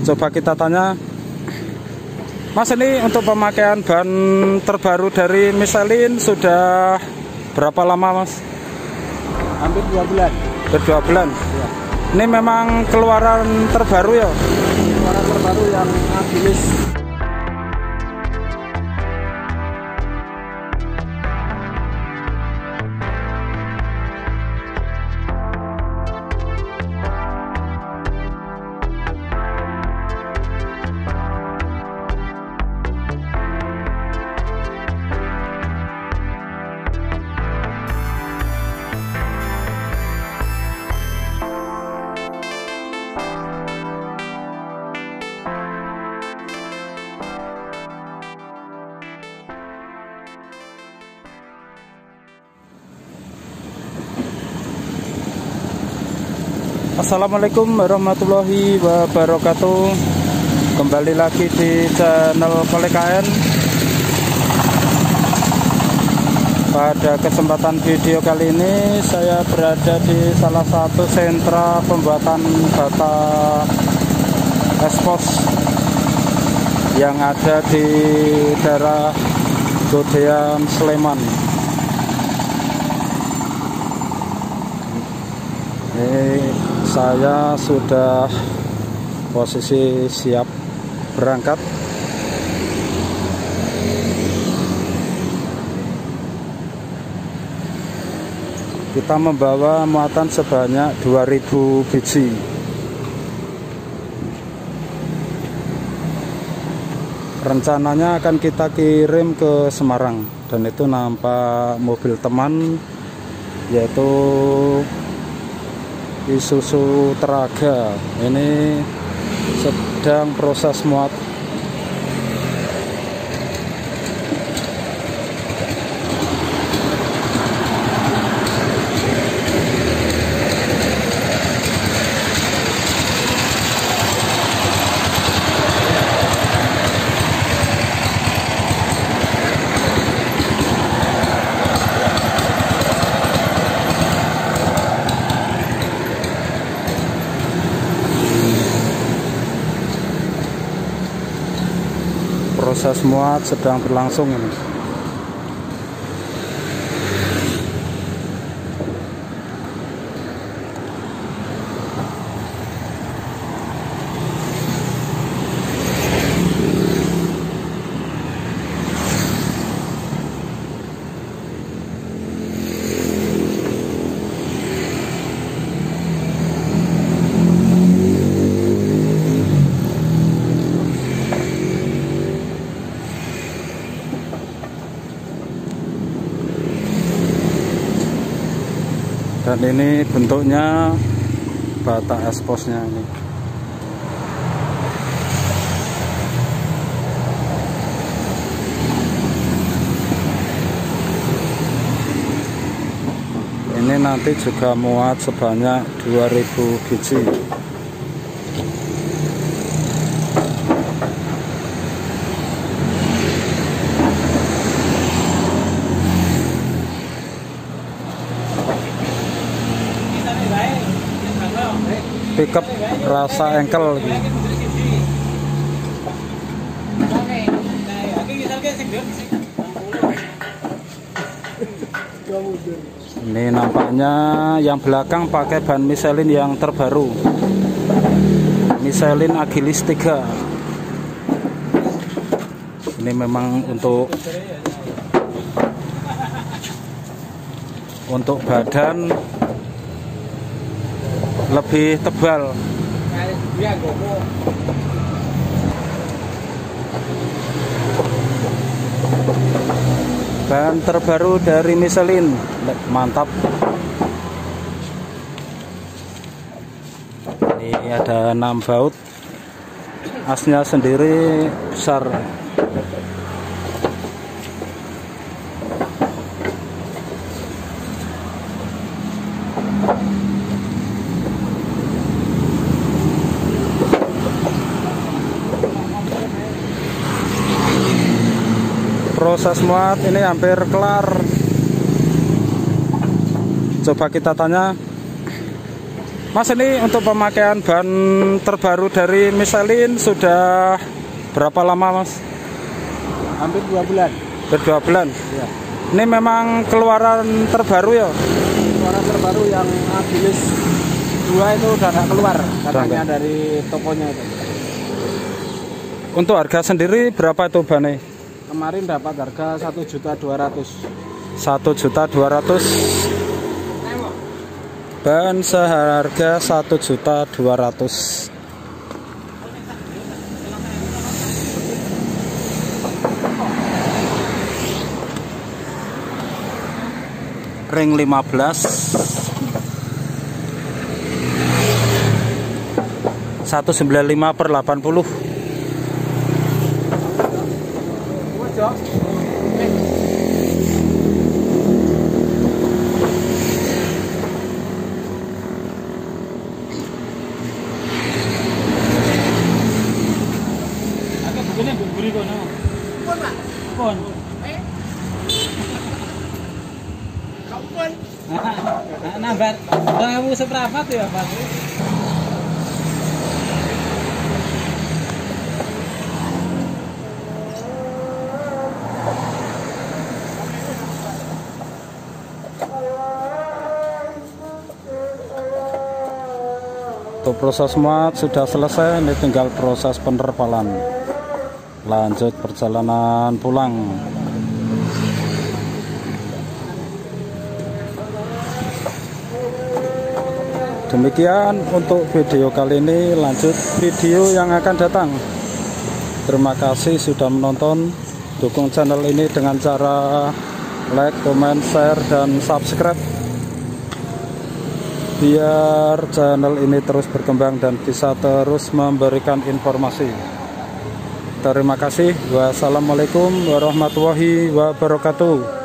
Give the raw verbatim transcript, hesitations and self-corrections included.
Coba kita tanya, Mas, ini untuk pemakaian ban terbaru dari Michelin sudah berapa lama, Mas? Hampir dua bulan. Hampir dua bulan. Ya. Ini memang keluaran terbaru ya? Keluaran terbaru yang Agilis. Assalamualaikum warahmatullahi wabarakatuh. Kembali lagi di channel K N. Pada kesempatan video kali ini saya berada di salah satu sentra pembuatan bata ekspos yang ada di daerah Godean, Sleman. Ini saya sudah posisi siap berangkat. Kita membawa muatan sebanyak dua ribu biji. Rencananya akan kita kirim ke Semarang, dan itu nampak mobil teman yaitu Isuzu Teraga. Ini sedang proses muat. Proses muat sedang berlangsung ini. Dan ini bentuknya bata eksposnya ini. Ini nanti juga muat sebanyak dua ribu biji. Pickup rasa engkel gitu. Ini nampaknya yang belakang pakai ban Michelin yang terbaru, Michelin Agilis tiga. Ini memang untuk untuk badan lebih tebal. Ban terbaru dari Michelin, mantap. Ini ada enam baut, asnya sendiri besar. Proses muat ini hampir kelar. Coba kita tanya, Mas, ini untuk pemakaian ban terbaru dari Michelin sudah berapa lama, Mas? Hampir dua bulan. Berdua bulan. Ya. Ini memang keluaran terbaru ya? Keluaran terbaru yang Agilis dua itu udah nggak keluar katanya dari tokonya itu. Untuk harga sendiri berapa itu bannya? Kemarin dapat harga satu juta dua ratus ribu. satu juta dua ratus ribu. Ban seharga satu juta dua ratus ribu. Ring lima belas seratus sembilan puluh lima per delapan puluh. Agak bukunya buri kono. Pun, Pak. Pun. Nambah kamu seberapa tuh ya, Pak? Untuk proses muat sudah selesai, ini tinggal proses penerpalan. Lanjut perjalanan pulang. Demikian untuk video kali ini, lanjut video yang akan datang. Terima kasih sudah menonton. Dukung channel ini dengan cara like, comment, share, dan subscribe, biar channel ini terus berkembang dan bisa terus memberikan informasi. Terima kasih. Wassalamualaikum warahmatullahi wabarakatuh.